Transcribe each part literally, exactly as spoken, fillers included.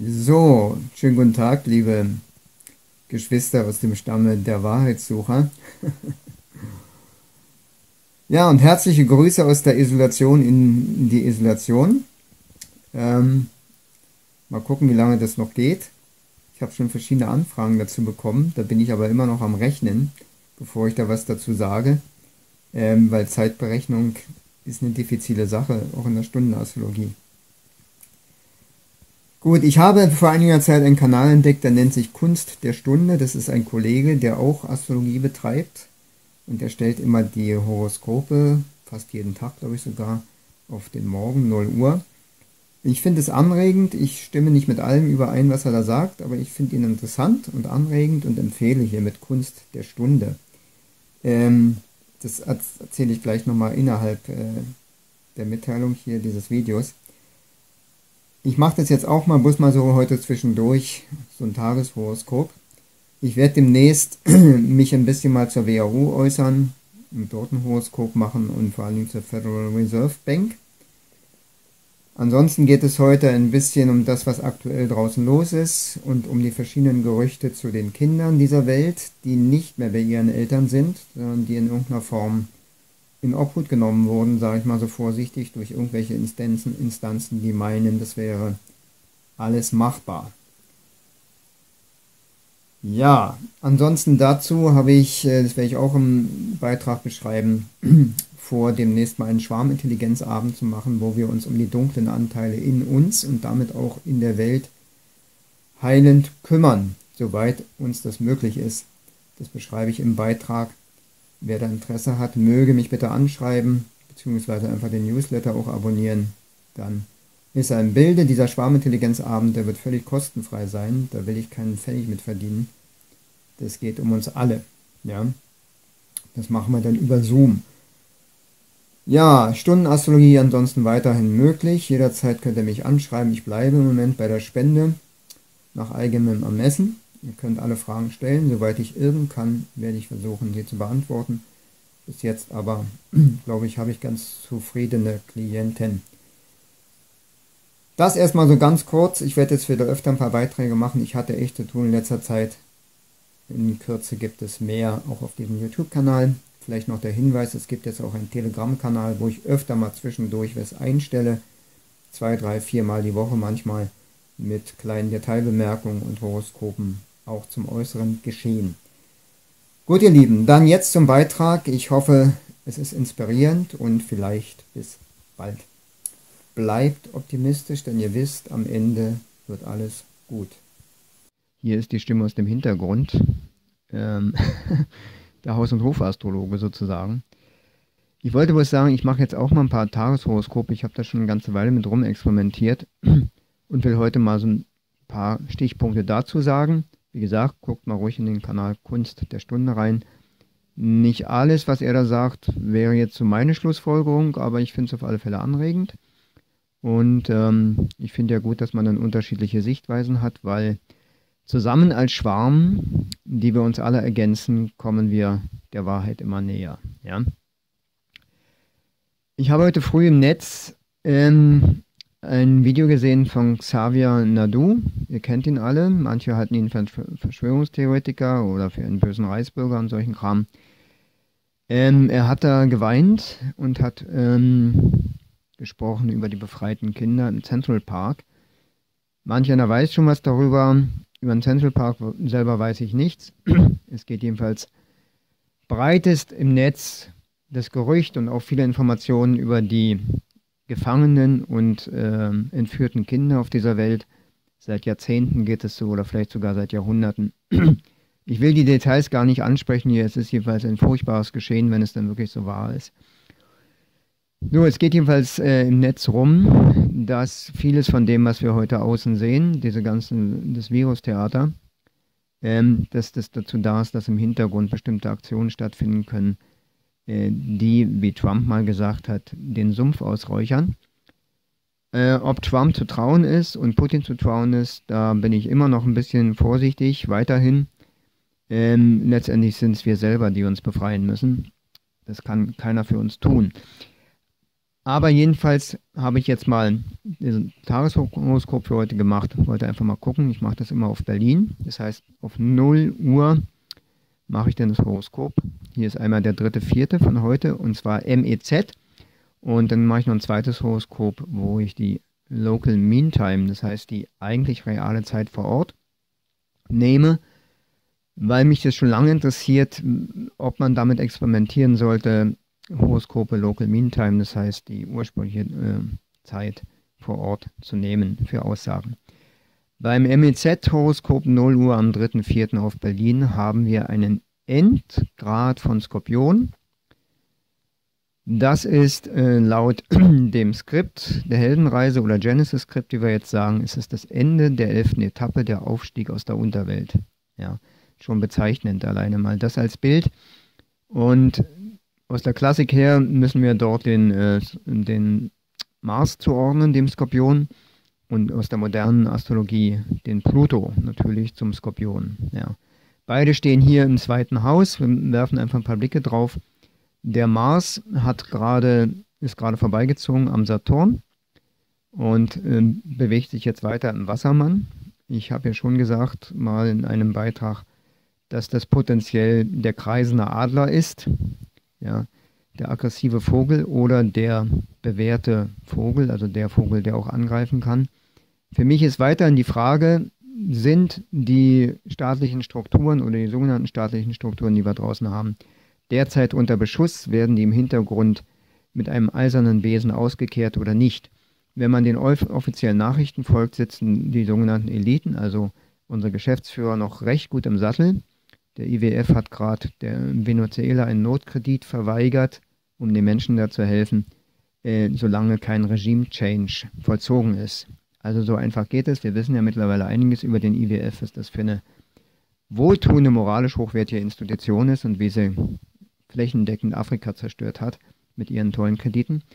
So, schönen guten Tag, liebe Geschwister aus dem Stamme der Wahrheitssucher. Ja, und herzliche Grüße aus der Isolation in die Isolation. Ähm, mal gucken, wie lange das noch geht. Ich habe schon verschiedene Anfragen dazu bekommen. Da bin ich aber immer noch am Rechnen, bevor ich da was dazu sage. Ähm, weil Zeitberechnung ist eine diffizile Sache, auch in der Stundenastrologie. Gut, ich habe vor einiger Zeit einen Kanal entdeckt, der nennt sich Kunst der Stunde. Das ist ein Kollege, der auch Astrologie betreibt. Und er stellt immer die Horoskope, fast jeden Tag, glaube ich sogar, auf den Morgen, null Uhr. Ich finde es anregend. Ich stimme nicht mit allem überein, was er da sagt, aber ich finde ihn interessant und anregend und empfehle hiermit Kunst der Stunde. Ähm, das erzähle ich gleich nochmal innerhalb äh, der Mitteilung hier dieses Videos. Ich mache das jetzt auch mal, bloß mal so heute zwischendurch, so ein Tageshoroskop. Ich werde demnächst mich ein bisschen mal zur W H O äußern und dort ein Horoskop machen und vor allem zur Federal Reserve Bank. Ansonsten geht es heute ein bisschen um das, was aktuell draußen los ist und um die verschiedenen Gerüchte zu den Kindern dieser Welt, die nicht mehr bei ihren Eltern sind, sondern die in irgendeiner Form in Obhut genommen wurden, sage ich mal so vorsichtig, durch irgendwelche Instanzen, Instanzen, die meinen, das wäre alles machbar. Ja, ansonsten dazu habe ich, das werde ich auch im Beitrag beschreiben, vor demnächst mal einen Schwarmintelligenzabend zu machen, wo wir uns um die dunklen Anteile in uns und damit auch in der Welt heilend kümmern, soweit uns das möglich ist. Das beschreibe ich im Beitrag. Wer da Interesse hat, möge mich bitte anschreiben, beziehungsweise einfach den Newsletter auch abonnieren. Dann ist er im Bilde. Dieser Schwarmintelligenzabend, der wird völlig kostenfrei sein. Da will ich keinen Pfennig mit verdienen. Das geht um uns alle. Ja, das machen wir dann über Zoom. Ja, Stundenastrologie ansonsten weiterhin möglich. Jederzeit könnt ihr mich anschreiben. Ich bleibe im Moment bei der Spende nach eigenem Ermessen. Ihr könnt alle Fragen stellen, soweit ich irgend kann, werde ich versuchen, sie zu beantworten. Bis jetzt aber, glaube ich, habe ich ganz zufriedene Klienten. Das erstmal so ganz kurz. Ich werde jetzt wieder öfter ein paar Beiträge machen. Ich hatte echt zu tun in letzter Zeit. In Kürze gibt es mehr, auch auf diesem YouTube-Kanal. Vielleicht noch der Hinweis, es gibt jetzt auch einen Telegram-Kanal, wo ich öfter mal zwischendurch was einstelle. Zwei, drei, vier Mal die Woche manchmal mit kleinen Detailbemerkungen und Horoskopen auch zum äußeren Geschehen. Gut, ihr Lieben, dann jetzt zum Beitrag. Ich hoffe, es ist inspirierend und vielleicht bis bald. Bleibt optimistisch, denn ihr wisst, am Ende wird alles gut. Hier ist die Stimme aus dem Hintergrund. Ähm, der Haus- und Hofastrologe sozusagen. Ich wollte bloß sagen, ich mache jetzt auch mal ein paar Tageshoroskope. Ich habe da schon eine ganze Weile mit rum experimentiert und will heute mal so ein paar Stichpunkte dazu sagen. Wie gesagt, guckt mal ruhig in den Kanal Kunst der Stunde rein. Nicht alles, was er da sagt, wäre jetzt so meine Schlussfolgerung, aber ich finde es auf alle Fälle anregend. Und ähm, ich finde ja gut, dass man dann unterschiedliche Sichtweisen hat, weil zusammen als Schwarm, die wir uns alle ergänzen, kommen wir der Wahrheit immer näher. Ja? Ich habe heute früh im Netz ähm, ein Video gesehen von Xavier Naidu. Ihr kennt ihn alle. Manche halten ihn für einen Verschwörungstheoretiker oder für einen bösen Reichsbürger und solchen Kram. Ähm, er hat da geweint und hat ähm, gesprochen über die befreiten Kinder im Central Park. Manch einer weiß schon was darüber. Über den Central Park selber weiß ich nichts. Es geht jedenfalls breitest im Netz das Gerücht und auch viele Informationen über die gefangenen und äh, entführten Kinder auf dieser Welt. Seit Jahrzehnten geht es so oder vielleicht sogar seit Jahrhunderten. Ich will die Details gar nicht ansprechen hier. Es ist jedenfalls ein furchtbares Geschehen, wenn es dann wirklich so wahr ist. So, es geht jedenfalls äh, im Netz rum, dass vieles von dem, was wir heute außen sehen, diese ganzen, das Virustheater, ähm, dass das dazu da ist, dass im Hintergrund bestimmte Aktionen stattfinden können, äh, die, wie Trump mal gesagt hat, den Sumpf ausräuchern. Äh, ob Trump zu trauen ist und Putin zu trauen ist, da bin ich immer noch ein bisschen vorsichtig, weiterhin. Ähm, letztendlich sind es wir selber, die uns befreien müssen. Das kann keiner für uns tun. Aber jedenfalls habe ich jetzt mal diesen Tageshoroskop für heute gemacht. Wollte einfach mal gucken. Ich mache das immer auf Berlin. Das heißt, auf null Uhr mache ich dann das Horoskop. Hier ist einmal der dritte Vierte von heute und zwar M E Z. Und dann mache ich noch ein zweites Horoskop, wo ich die Local Mean Time, das heißt die eigentlich reale Zeit vor Ort, nehme, weil mich das schon lange interessiert, ob man damit experimentieren sollte, Horoskope Local Mean Time, das heißt die ursprüngliche äh, Zeit vor Ort zu nehmen für Aussagen. Beim M E Z-Horoskop null Uhr am dritten Vierten auf Berlin haben wir einen Endgrad von Skorpion. Das ist äh, laut dem Skript der Heldenreise oder Genesis-Skript, wie wir jetzt sagen, ist es das Ende der elften Etappe, der Aufstieg aus der Unterwelt. Ja, schon bezeichnend alleine mal das als Bild. Und aus der Klassik her müssen wir dort den, äh, den Mars zuordnen, dem Skorpion, und aus der modernen Astrologie den Pluto natürlich zum Skorpion. Ja. Beide stehen hier im zweiten Haus, wir werfen einfach ein paar Blicke drauf. Der Mars hat gerade, ist gerade vorbeigezogen am Saturn und äh, bewegt sich jetzt weiter im Wassermann. Ich habe ja schon gesagt, mal in einem Beitrag, dass das potenziell der kreisende Adler ist, ja, der aggressive Vogel oder der bewährte Vogel, also der Vogel, der auch angreifen kann. Für mich ist weiterhin die Frage, sind die staatlichen Strukturen oder die sogenannten staatlichen Strukturen, die wir draußen haben, derzeit unter Beschuss, werden die im Hintergrund mit einem eisernen Besen ausgekehrt oder nicht? Wenn man den offiziellen Nachrichten folgt, sitzen die sogenannten Eliten, also unsere Geschäftsführer, noch recht gut im Sattel. Der I W F hat gerade der Venezuela einen Notkredit verweigert, um den Menschen da zu helfen, äh, solange kein Regime-Change vollzogen ist. Also so einfach geht es. Wir wissen ja mittlerweile einiges über den I W F, was das für eine wohltuende, moralisch hochwertige Institution ist und wie sie flächendeckend Afrika zerstört hat mit ihren tollen Krediten.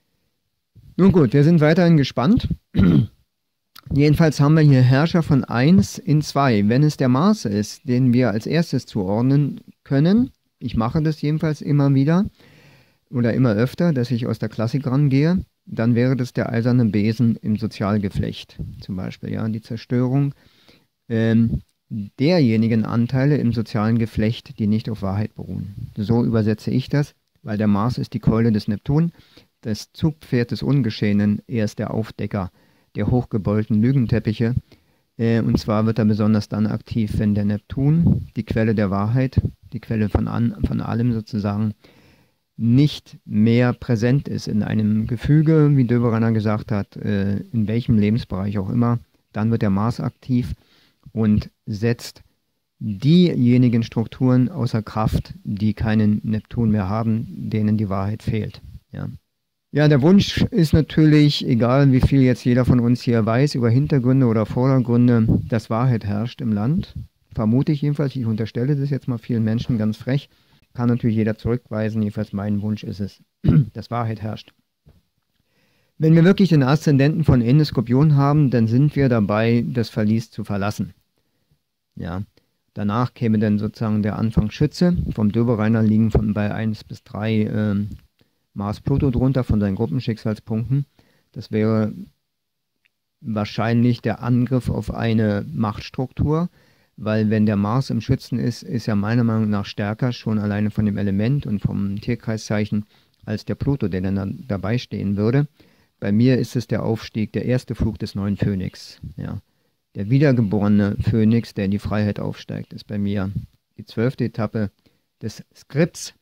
Nun gut, wir sind weiterhin gespannt. Jedenfalls haben wir hier Herrscher von eins in zwei. Wenn es der Mars ist, den wir als erstes zuordnen können, ich mache das jedenfalls immer wieder oder immer öfter, dass ich aus der Klassik rangehe, dann wäre das der eiserne Besen im Sozialgeflecht zum Beispiel, ja, die Zerstörung ähm, derjenigen Anteile im sozialen Geflecht, die nicht auf Wahrheit beruhen. So übersetze ich das, weil der Mars ist die Keule des Neptun, das Zugpferd des Ungeschehenen, er ist der Aufdecker der hochgebeulten Lügenteppiche. Äh, und zwar wird er besonders dann aktiv, wenn der Neptun, die Quelle der Wahrheit, die Quelle von, an, von allem sozusagen, nicht mehr präsent ist in einem Gefüge, wie Döbereiner gesagt hat, äh, in welchem Lebensbereich auch immer. Dann wird der Mars aktiv und setzt diejenigen Strukturen außer Kraft, die keinen Neptun mehr haben, denen die Wahrheit fehlt. Ja. Ja, der Wunsch ist natürlich, egal wie viel jetzt jeder von uns hier weiß über Hintergründe oder Vordergründe, dass Wahrheit herrscht im Land. Vermute ich jedenfalls, ich unterstelle das jetzt mal vielen Menschen ganz frech. Kann natürlich jeder zurückweisen, jedenfalls mein Wunsch ist es, dass Wahrheit herrscht. Wenn wir wirklich den Aszendenten von Ende Skorpion haben, dann sind wir dabei, das Verlies zu verlassen. Ja, danach käme dann sozusagen der Anfang Schütze. Vom Döbereiner liegen von bei eins bis drei äh, Mars-Pluto drunter von seinen Gruppenschicksalspunkten. Das wäre wahrscheinlich der Angriff auf eine Machtstruktur, weil wenn der Mars im Schützen ist, ist er meiner Meinung nach stärker, schon alleine von dem Element und vom Tierkreiszeichen, als der Pluto, der dann da, dabei stehen würde. Bei mir ist es der Aufstieg, der erste Flug des neuen Phönix. Ja. Der wiedergeborene Phönix, der in die Freiheit aufsteigt, ist bei mir die zwölfte Etappe des Skripts.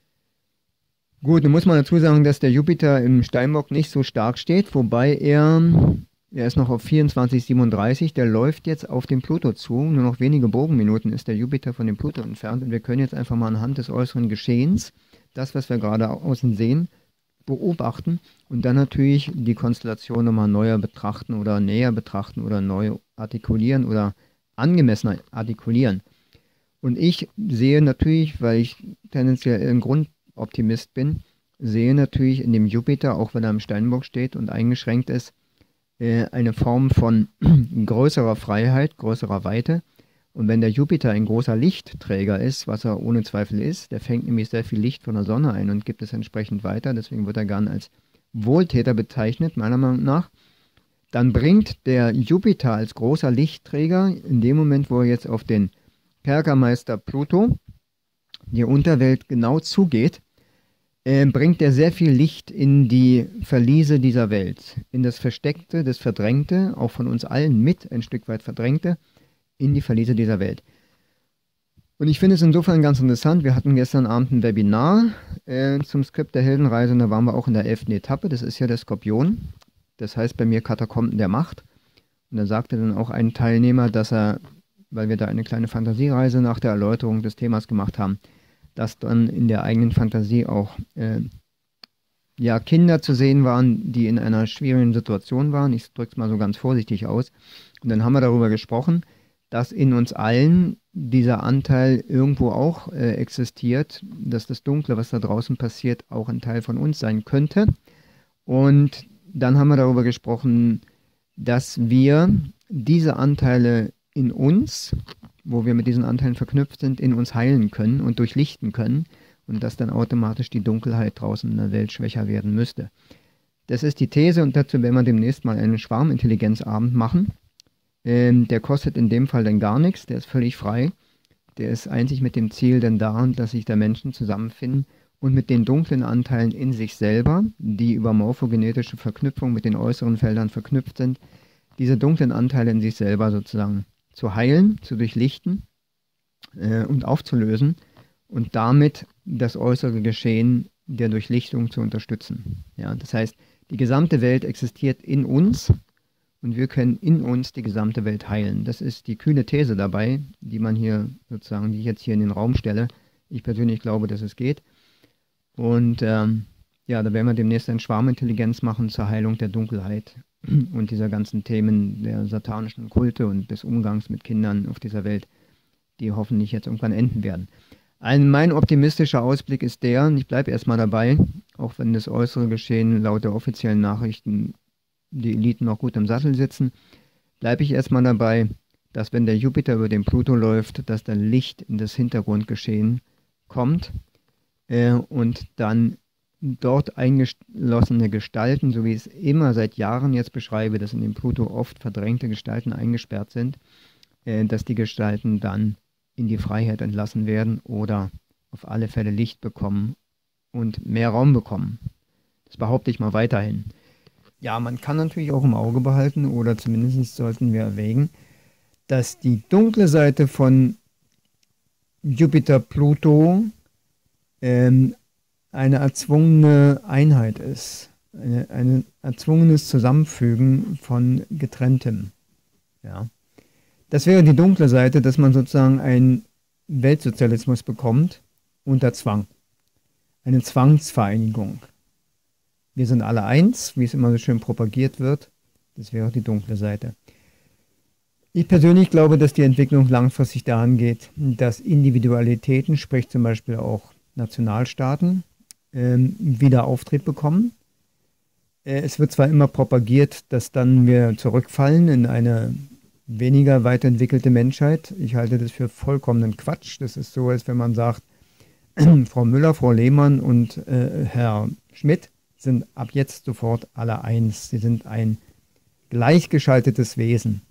Gut, nun muss man dazu sagen, dass der Jupiter im Steinbock nicht so stark steht, wobei er, er ist noch auf vierundzwanzig Komma siebenunddreißig, der läuft jetzt auf den Pluto zu. Nur noch wenige Bogenminuten ist der Jupiter von dem Pluto entfernt und wir können jetzt einfach mal anhand des äußeren Geschehens, das, was wir gerade außen sehen, beobachten und dann natürlich die Konstellation nochmal neuer betrachten oder näher betrachten oder neu artikulieren oder angemessener artikulieren. Und ich sehe natürlich, weil ich tendenziell im Grund Optimist bin, sehe natürlich in dem Jupiter, auch wenn er im Steinbock steht und eingeschränkt ist, äh, eine Form von größerer Freiheit, größerer Weite. Und wenn der Jupiter ein großer Lichtträger ist, was er ohne Zweifel ist, der fängt nämlich sehr viel Licht von der Sonne ein und gibt es entsprechend weiter, deswegen wird er gern als Wohltäter bezeichnet, meiner Meinung nach, dann bringt der Jupiter als großer Lichtträger in dem Moment, wo er jetzt auf den Kerkermeister Pluto, die Unterwelt, genau zugeht, äh, bringt er sehr viel Licht in die Verliese dieser Welt, in das Versteckte, das Verdrängte, auch von uns allen mit ein Stück weit Verdrängte, in die Verliese dieser Welt. Und ich finde es insofern ganz interessant, wir hatten gestern Abend ein Webinar äh, zum Skript der Heldenreise und da waren wir auch in der elften Etappe, das ist ja der Skorpion. Das heißt bei mir Katakomben der Macht. Und da sagte dann auch ein Teilnehmer, dass er, weil wir da eine kleine Fantasiereise nach der Erläuterung des Themas gemacht haben, dass dann in der eigenen Fantasie auch äh, ja, Kinder zu sehen waren, die in einer schwierigen Situation waren. Ich drücke es mal so ganz vorsichtig aus. Und dann haben wir darüber gesprochen, dass in uns allen dieser Anteil irgendwo auch äh, existiert, dass das Dunkle, was da draußen passiert, auch ein Teil von uns sein könnte. Und dann haben wir darüber gesprochen, dass wir diese Anteile in uns, wo wir mit diesen Anteilen verknüpft sind, in uns heilen können und durchlichten können und dass dann automatisch die Dunkelheit draußen in der Welt schwächer werden müsste. Das ist die These und dazu werden wir demnächst mal einen Schwarmintelligenzabend machen. Ähm, der kostet in dem Fall dann gar nichts, der ist völlig frei. Der ist einzig mit dem Ziel dann da, dass sich da Menschen zusammenfinden, und mit den dunklen Anteilen in sich selber, die über morphogenetische Verknüpfung mit den äußeren Feldern verknüpft sind, diese dunklen Anteile in sich selber sozusagen zu heilen, zu durchlichten äh, und aufzulösen und damit das äußere Geschehen der Durchlichtung zu unterstützen. Ja, das heißt, die gesamte Welt existiert in uns und wir können in uns die gesamte Welt heilen. Das ist die kühne These dabei, die man hier sozusagen, die ich jetzt hier in den Raum stelle. Ich persönlich glaube, dass es geht. Und ähm, ja, da werden wir demnächst ein Schwarmintelligenz machen zur Heilung der Dunkelheit und dieser ganzen Themen der satanischen Kulte und des Umgangs mit Kindern auf dieser Welt, die hoffentlich jetzt irgendwann enden werden. Ein, mein optimistischer Ausblick ist der, und ich bleibe erstmal dabei, auch wenn das äußere Geschehen laut der offiziellen Nachrichten die Eliten noch gut im Sattel sitzen, bleibe ich erstmal dabei, dass wenn der Jupiter über den Pluto läuft, dass dann Licht in das Hintergrundgeschehen kommt, und dann dort eingeschlossene Gestalten, so wie ich es immer seit Jahren jetzt beschreibe, dass in dem Pluto oft verdrängte Gestalten eingesperrt sind, dass die Gestalten dann in die Freiheit entlassen werden oder auf alle Fälle Licht bekommen und mehr Raum bekommen. Das behaupte ich mal weiterhin. Ja, man kann natürlich auch im Auge behalten oder zumindest sollten wir erwägen, dass die dunkle Seite von Jupiter-Pluto Ähm, eine erzwungene Einheit ist, eine, ein erzwungenes Zusammenfügen von Getrenntem. Ja. Das wäre die dunkle Seite, dass man sozusagen einen Weltsozialismus bekommt unter Zwang, eine Zwangsvereinigung. Wir sind alle eins, wie es immer so schön propagiert wird, das wäre die dunkle Seite. Ich persönlich glaube, dass die Entwicklung langfristig daran geht, dass Individualitäten, sprich zum Beispiel auch Nationalstaaten, ähm, wieder Auftrieb bekommen. Äh, es wird zwar immer propagiert, dass dann wir zurückfallen in eine weniger weiterentwickelte Menschheit. Ich halte das für vollkommenen Quatsch. Das ist so, als wenn man sagt, Frau Müller, Frau Lehmann und äh, Herr Schmidt sind ab jetzt sofort alle eins. Sie sind ein gleichgeschaltetes Wesen.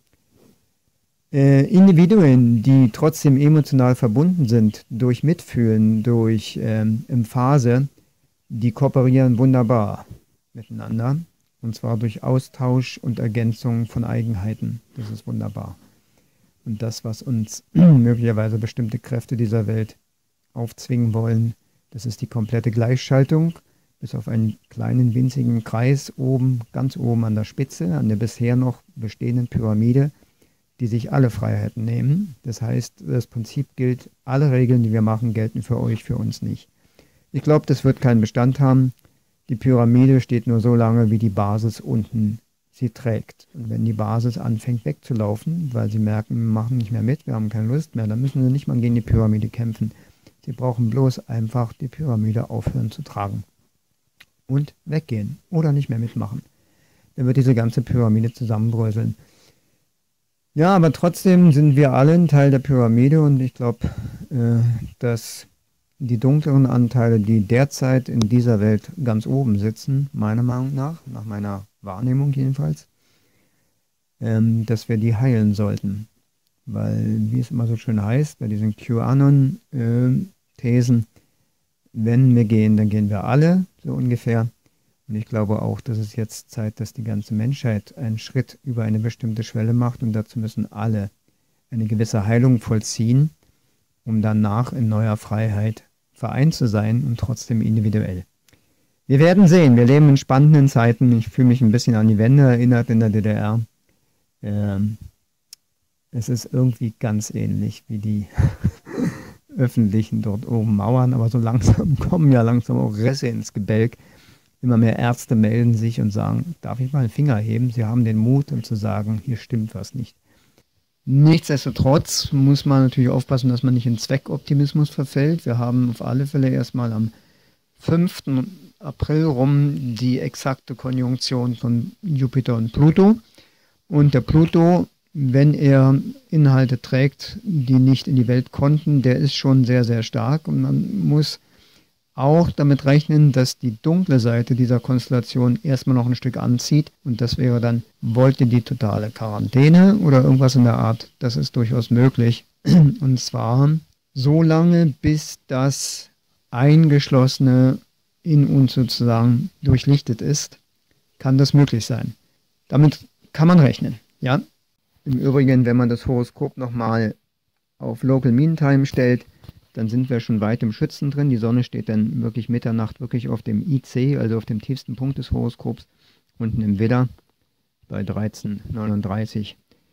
Äh, Individuen, die trotzdem emotional verbunden sind, durch Mitfühlen, durch ähm, Emphase, die kooperieren wunderbar miteinander. Und zwar durch Austausch und Ergänzung von Eigenheiten. Das ist wunderbar. Und das, was uns möglicherweise bestimmte Kräfte dieser Welt aufzwingen wollen, das ist die komplette Gleichschaltung, bis auf einen kleinen winzigen Kreis oben, ganz oben an der Spitze, an der bisher noch bestehenden Pyramide, die sich alle Freiheiten nehmen. Das heißt, das Prinzip gilt, alle Regeln, die wir machen, gelten für euch, für uns nicht. Ich glaube, das wird keinen Bestand haben. Die Pyramide steht nur so lange, wie die Basis unten sie trägt. Und wenn die Basis anfängt wegzulaufen, weil sie merken, wir machen nicht mehr mit, wir haben keine Lust mehr, dann müssen sie nicht mal gegen die Pyramide kämpfen. Sie brauchen bloß einfach die Pyramide aufhören zu tragen. Und weggehen oder nicht mehr mitmachen. Dann wird diese ganze Pyramide zusammenbröseln. Ja, aber trotzdem sind wir alle ein Teil der Pyramide und ich glaube, äh, dass die dunkleren Anteile, die derzeit in dieser Welt ganz oben sitzen, meiner Meinung nach, nach meiner Wahrnehmung jedenfalls, ähm, dass wir die heilen sollten. Weil, wie es immer so schön heißt, bei diesen QAnon-Thesen, wenn wir gehen, dann gehen wir alle, so ungefähr. Und ich glaube auch, dass es jetzt Zeit, dass die ganze Menschheit einen Schritt über eine bestimmte Schwelle macht und dazu müssen alle eine gewisse Heilung vollziehen, um danach in neuer Freiheit vereint zu sein und trotzdem individuell. Wir werden sehen, wir leben in spannenden Zeiten. Ich fühle mich ein bisschen an die Wende erinnert in der D D R. Ähm, es ist irgendwie ganz ähnlich wie die öffentlichen dort oben Mauern, aber so langsam kommen ja langsam auch Risse ins Gebälk. Immer mehr Ärzte melden sich und sagen, darf ich mal einen Finger heben? Sie haben den Mut, um zu sagen, hier stimmt was nicht. Nichtsdestotrotz muss man natürlich aufpassen, dass man nicht in Zweckoptimismus verfällt. Wir haben auf alle Fälle erstmal am fünften April rum die exakte Konjunktion von Jupiter und Pluto. Und der Pluto, wenn er Inhalte trägt, die nicht in die Welt konnten, der ist schon sehr, sehr stark. Und man muss auch damit rechnen, dass die dunkle Seite dieser Konstellation erstmal noch ein Stück anzieht. Und das wäre dann, wollt ihr die totale Quarantäne oder irgendwas in der Art? Das ist durchaus möglich. Und zwar so lange, bis das Eingeschlossene in uns sozusagen durchlichtet ist, kann das möglich sein. Damit kann man rechnen. Ja? Im Übrigen, wenn man das Horoskop nochmal auf Local Mean Time stellt, dann sind wir schon weit im Schützen drin. Die Sonne steht dann wirklich Mitternacht wirklich auf dem I C, also auf dem tiefsten Punkt des Horoskops, unten im Widder bei dreizehn neununddreißig.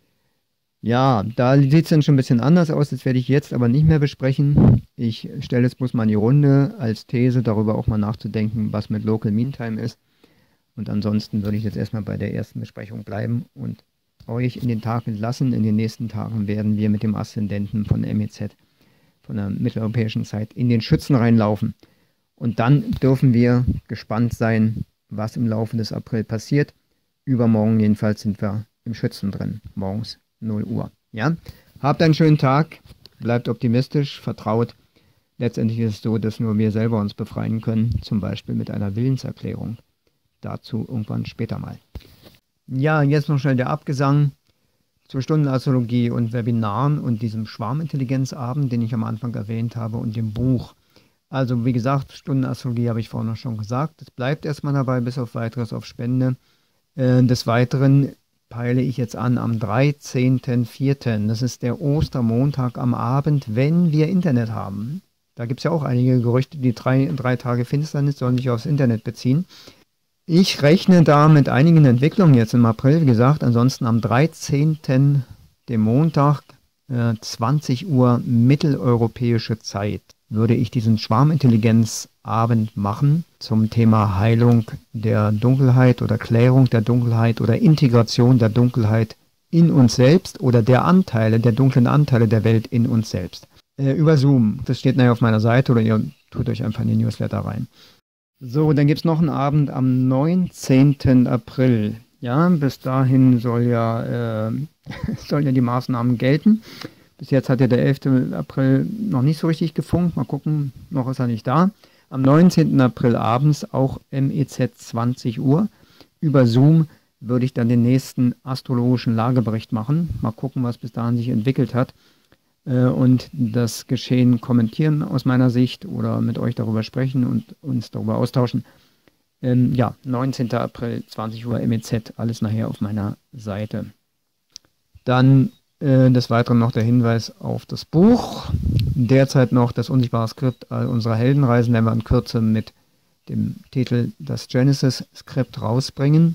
Ja, da sieht es dann schon ein bisschen anders aus, das werde ich jetzt aber nicht mehr besprechen. Ich stelle es bloß mal in die Runde als These, darüber auch mal nachzudenken, was mit Local Mean Time ist. Und ansonsten würde ich jetzt erstmal bei der ersten Besprechung bleiben und euch in den Tag entlassen. In den nächsten Tagen werden wir mit dem Aszendenten von M E Z, von der mitteleuropäischen Zeit, in den Schützen reinlaufen. Und dann dürfen wir gespannt sein, was im Laufe des April passiert. Übermorgen jedenfalls sind wir im Schützen drin, morgens null Uhr. Ja? Habt einen schönen Tag, bleibt optimistisch, vertraut. Letztendlich ist es so, dass nur wir selber uns befreien können, zum Beispiel mit einer Willenserklärung. Dazu irgendwann später mal. Ja, jetzt noch schnell der Abgesang zur Stundenastrologie und Webinaren und diesem Schwarmintelligenzabend, den ich am Anfang erwähnt habe, und dem Buch. Also wie gesagt, Stundenastrologie habe ich vorhin noch schon gesagt. Es bleibt erstmal dabei, bis auf weiteres auf Spende. Äh, des Weiteren peile ich jetzt an am dreizehnten vierten Das ist der Ostermontag am Abend, wenn wir Internet haben. Da gibt es ja auch einige Gerüchte, die drei, drei Tage Finsternis sollen sich aufs Internet beziehen. Ich rechne da mit einigen Entwicklungen jetzt im April, wie gesagt, ansonsten am dreizehnten dem Montag, äh, zwanzig Uhr mitteleuropäische Zeit, würde ich diesen Schwarmintelligenzabend machen zum Thema Heilung der Dunkelheit oder Klärung der Dunkelheit oder Integration der Dunkelheit in uns selbst oder der Anteile, der dunklen Anteile der Welt in uns selbst. Äh, über Zoom, das steht nachher auf meiner Seite oder ihr tut euch einfach in die Newsletter rein. So, dann gibt es noch einen Abend am neunzehnten April. Ja, bis dahin soll ja, äh, sollen ja die Maßnahmen gelten. Bis jetzt hat ja der elfte April noch nicht so richtig gefunkt. Mal gucken, noch ist er nicht da. Am neunzehnten April abends, auch M E Z zwanzig Uhr, über Zoom würde ich dann den nächsten astrologischen Lagebericht machen. Mal gucken, was bis dahin sich entwickelt hat. Und das Geschehen kommentieren aus meiner Sicht oder mit euch darüber sprechen und uns darüber austauschen. Ähm, ja, neunzehnten April, zwanzig Uhr M E Z, alles nachher auf meiner Seite. Dann äh, des Weiteren noch der Hinweis auf das Buch. Derzeit noch das unsichtbare Skript all unserer Heldenreisen, werden wir in Kürze mit dem Titel Das Genesis-Skript rausbringen.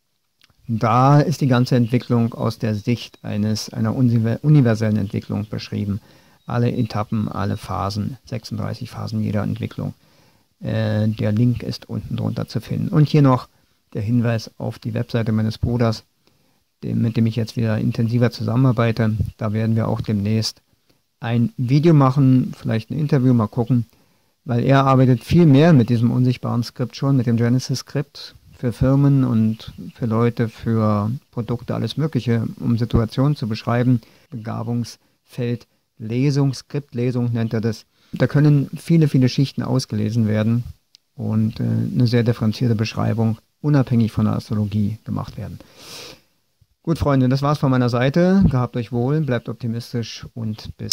Da ist die ganze Entwicklung aus der Sicht eines, einer universellen Entwicklung beschrieben. Alle Etappen, alle Phasen, sechsunddreißig Phasen jeder Entwicklung. Äh, der Link ist unten drunter zu finden. Und hier noch der Hinweis auf die Webseite meines Bruders, dem, mit dem ich jetzt wieder intensiver zusammenarbeite. Da werden wir auch demnächst ein Video machen, vielleicht ein Interview, mal gucken, weil er arbeitet viel mehr mit diesem unsichtbaren Skript schon, mit dem Genesis-Skript, für Firmen und für Leute, für Produkte, alles Mögliche, um Situationen zu beschreiben. Begabungsfeld, Lesung, Skriptlesung nennt er das. da können viele, viele Schichten ausgelesen werden und äh, eine sehr differenzierte Beschreibung unabhängig von der Astrologie gemacht werden. Gut, Freunde, das war's von meiner Seite. Gehabt euch wohl, bleibt optimistisch und bis